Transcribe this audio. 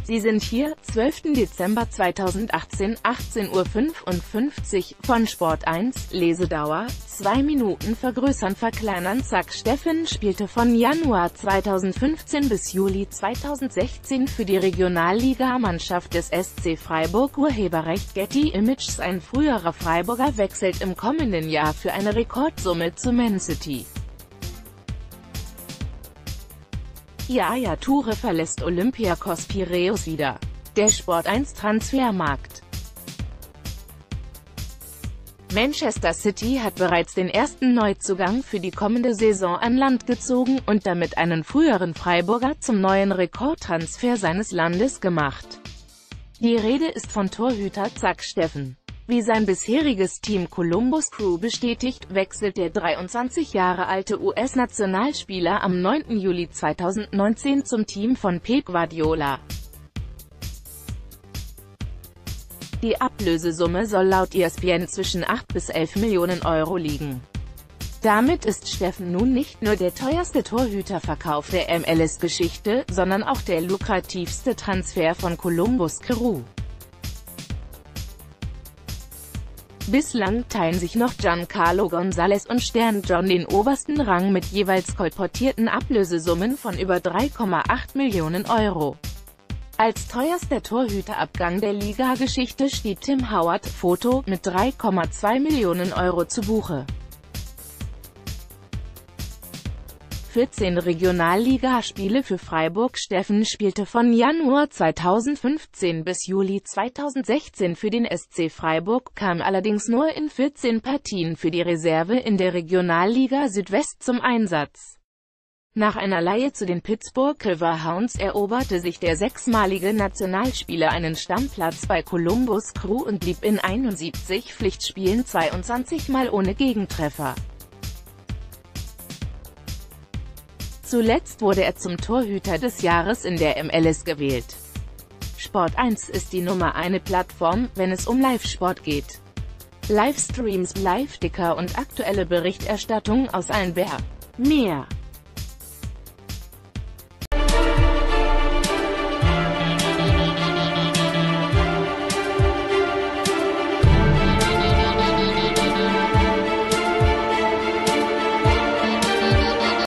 Sie sind hier, 12. Dezember 2018, 18:55 Uhr, von Sport 1, Lesedauer, 2 Minuten vergrößern verkleinern Zack Steffen spielte von Januar 2015 bis Juli 2016 für die Regionalliga-Mannschaft des SC Freiburg. Urheberrecht Getty Images. Ein früherer Freiburger wechselt im kommenden Jahr für eine Rekordsumme zu Man City. Yaya Toure verlässt Olympiakos Piräus wieder. Der Sport 1 Transfermarkt. Manchester City hat bereits den ersten Neuzugang für die kommende Saison an Land gezogen und damit einen früheren Freiburger zum neuen Rekordtransfer seines Landes gemacht. Die Rede ist von Torhüter Zack Steffen. Wie sein bisheriges Team Columbus Crew bestätigt, wechselt der 23 Jahre alte US-Nationalspieler am 9. Juli 2019 zum Team von Pep Guardiola. Die Ablösesumme soll laut ESPN zwischen 8 bis 11 Millionen Euro liegen. Damit ist Steffen nun nicht nur der teuerste Torhüterverkauf der MLS-Geschichte, sondern auch der lukrativste Transfer von Columbus Crew. Bislang teilen sich noch Giancarlo González und Stern John den obersten Rang mit jeweils kolportierten Ablösesummen von über 3,8 Millionen Euro. Als teuerster Torhüterabgang der Liga-Geschichte steht Tim Howard, Foto, mit 3,2 Millionen Euro zu Buche. 14 Regionalligaspiele für Freiburg. Steffen spielte von Januar 2015 bis Juli 2016 für den SC Freiburg, kam allerdings nur in 14 Partien für die Reserve in der Regionalliga Südwest zum Einsatz. Nach einer Leihe zu den Pittsburgh Riverhounds eroberte sich der sechsmalige Nationalspieler einen Stammplatz bei Columbus Crew und blieb in 71 Pflichtspielen 22 Mal ohne Gegentreffer. Zuletzt wurde er zum Torhüter des Jahres in der MLS gewählt. Sport 1 ist die Nummer 1 Plattform, wenn es um Live-Sport geht. Livestreams, Live-Ticker und aktuelle Berichterstattung aus allen Mehr.